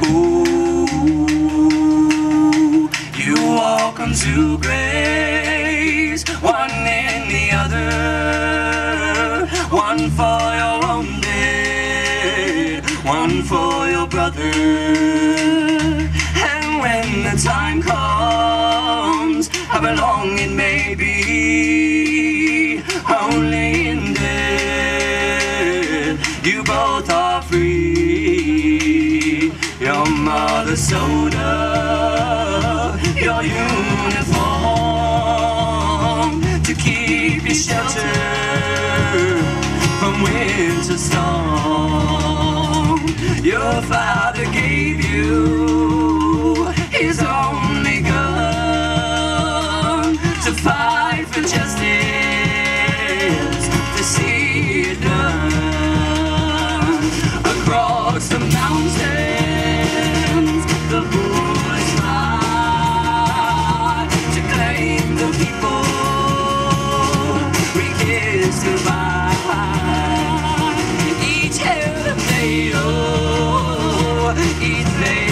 Ooh, you walk unto grace, one in the other, one for your own dead, one for your brother. And when the time comes, however long it may be, only in death you both are free. Your mother sewed up your uniform to keep you sheltered from winter storm. Your father gave you his only gun to fight for justice, to see it done. Across the mountains the bullets fly to claim the people we kissed goodbye. Each held a fatal, each lay